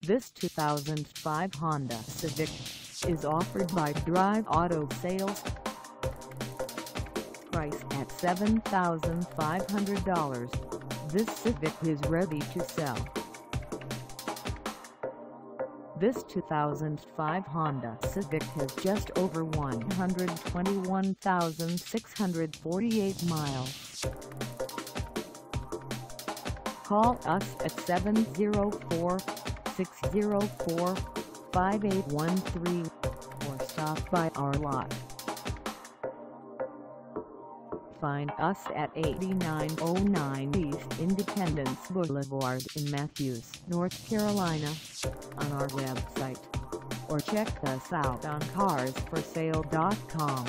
This 2005 Honda Civic is offered by Drive Auto Sales. Price at $7,500, this Civic is ready to sell. This 2005 Honda Civic has just over 121,648 miles. Call us at 704-604-5813 or stop by our lot. Find us at 8909 East Independence Boulevard in Matthews, North Carolina, on our website, or check us out on carsforsale.com.